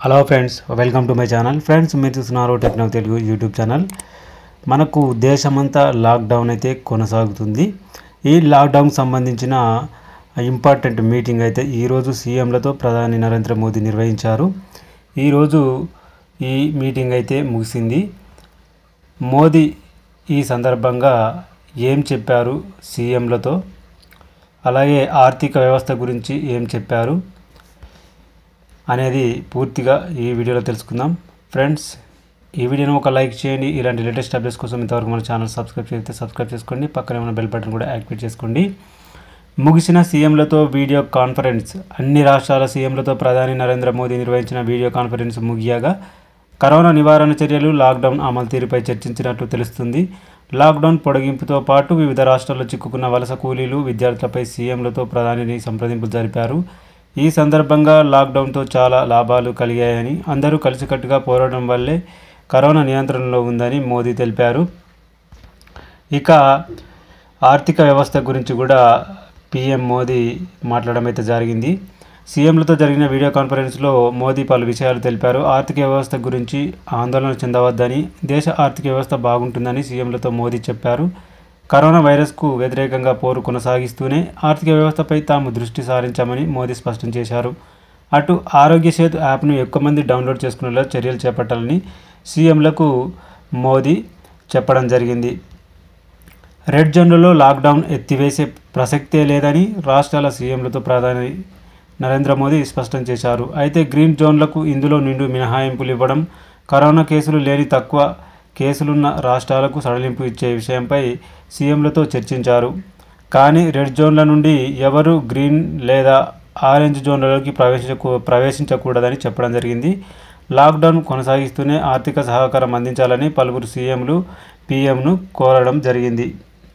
Hello friends, welcome to my channel. Friends, మీరు చూస్తున్నారు techno Telugu YouTube channel. మనకు దేశమంతా లాక్డౌన్ అయితే కొనసాగుతుంది. ఈ లాక్డౌన్కి సంబంధించిన ఇంపార్టెంట్ మీటింగ్ అయితే ఈరోజు సీఎంలతో ప్రధాని నరేంద్ర మోదీ నిర్వహించారు. ఈరోజు ఈ మీటింగ్ అయితే ముగిసింది. మోదీ ఈ సందర్భంగా ఏం చెప్పారు సీఎంలతో, అలాగే ఆర్థిక వ్యవస్థ గురించి ఏం చెప్పారు అనేది పూర్తిగా ఈ వీడియోలో తెలుసుకుందాం. ఫ్రెండ్స్, ఈ వీడియోను ఒక లైక్ చేయండి. ఇలాంటి లేటెస్ట్ అప్డేట్స్ కోసం ఇంతవరకు మన ఛానల్ సబ్స్క్రైబ్ చేసుకోండి. పక్కనే ఉన్న బెల్ బటన్ కూడా యాక్టివేట్ చేసుకోండి. ముగిసిన సీఎంలతో వీడియో కాన్ఫరెన్స్. అన్ని రాష్ట్రాల సీఎంలతో ప్రధాని నరేంద్ర మోదీ నిర్వహించిన వీడియో కాన్ఫరెన్స్ ముగియగా కరోనా నివారణ చర్యలు, లాక్డౌన్ అమలు తీరుపై చర్చించినట్లు తెలుస్తుంది. లాక్డౌన్ పొడిగింపుతో పాటు వివిధ రాష్ట్రాల్లో చిక్కుకున్న వలస కూలీలు, విద్యార్థులపై సీఎంలతో ప్రధాని సంప్రదింపులు జరిపారు. ఈ సందర్భంగా లాక్డౌన్తో చాలా లాభాలు కలిగాయని, అందరూ కలిసికట్టుగా పోరాడడం వల్లే కరోనా నియంత్రణలో ఉందని మోదీ తెలిపారు. ఇక ఆర్థిక వ్యవస్థ గురించి కూడా పీఎం మోదీ మాట్లాడడం అయితే జరిగింది. సీఎంలతో జరిగిన వీడియో కాన్ఫరెన్స్లో మోదీ పలు విషయాలు తెలిపారు. ఆర్థిక వ్యవస్థ గురించి ఆందోళన చెందవద్దని, దేశ ఆర్థిక వ్యవస్థ బాగుంటుందని సీఎంలతో మోదీ చెప్పారు. కరోనా వైరస్కు వ్యతిరేకంగా పోరు కొనసాగిస్తూనే ఆర్థిక వ్యవస్థపై తాము దృష్టి సారించామని మోదీ స్పష్టం చేశారు. అటు ఆరోగ్య సేతు యాప్ను ఎక్కువ మంది డౌన్లోడ్ చేసుకునేలా చర్యలు చేపట్టాలని సీఎంలకు మోదీ చెప్పడం జరిగింది. రెడ్ జోన్లలో లాక్డౌన్ ఎత్తివేసే ప్రసక్తే లేదని రాష్ట్రాల సీఎంలతో ప్రధాని నరేంద్ర మోదీ స్పష్టం చేశారు. అయితే గ్రీన్ జోన్లకు ఇందులో నిండు మినహాయింపులు ఇవ్వడం, కరోనా కేసులు లేని తక్కువ కేసులున్న రాష్ట్రాలకు సడలింపు ఇచ్చే విషయంపై సీఎంలతో చర్చించారు. కానీ రెడ్ జోన్ల నుండి ఎవరు గ్రీన్ లేదా ఆరెంజ్ జోన్లలోకి ప్రవేశించకూడదని చెప్పడం జరిగింది. లాక్డౌన్ కొనసాగిస్తూనే ఆర్థిక సహకారం అందించాలని పలువురు సీఎంలు పీఎంను కోరడం జరిగింది.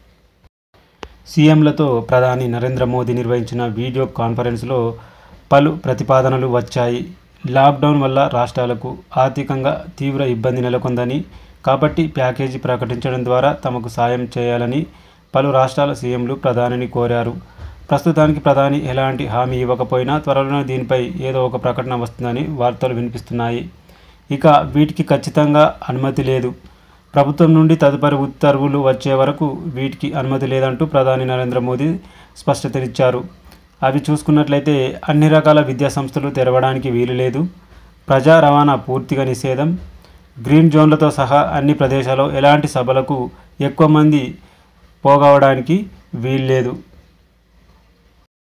సీఎంలతో ప్రధాని నరేంద్ర మోదీ నిర్వహించిన వీడియో కాన్ఫరెన్స్లో పలు ప్రతిపాదనలు వచ్చాయి. లాక్డౌన్ వల్ల రాష్ట్రాలకు ఆర్థికంగా తీవ్ర ఇబ్బంది నెలకొందని, కాబట్టి ప్యాకేజీ ప్రకటించడం ద్వారా తమకు సాయం చేయాలని పలు రాష్ట్రాల సీఎంలు ప్రధానిని కోరారు. ప్రస్తుతానికి ప్రధాని ఎలాంటి హామీ ఇవ్వకపోయినా త్వరలోనే దీనిపై ఏదో ఒక ప్రకటన వస్తుందని వార్తలు వినిపిస్తున్నాయి. ఇక వీటికి ఖచ్చితంగా అనుమతి లేదు. ప్రభుత్వం నుండి తదుపరి ఉత్తర్వులు వచ్చే వరకు వీటికి అనుమతి లేదంటూ ప్రధాని నరేంద్ర మోదీ స్పష్టతనిచ్చారు. అవి చూసుకున్నట్లయితే అన్ని రకాల విద్యా సంస్థలు తెరవడానికి వీలు లేదు, ప్రజా రవాణా పూర్తిగా నిషేధం, గ్రీన్ జోన్లతో సహా అన్ని ప్రదేశాల్లో ఎలాంటి సభలకు ఎక్కువ మంది పోగవడానికి వీల్లేదు.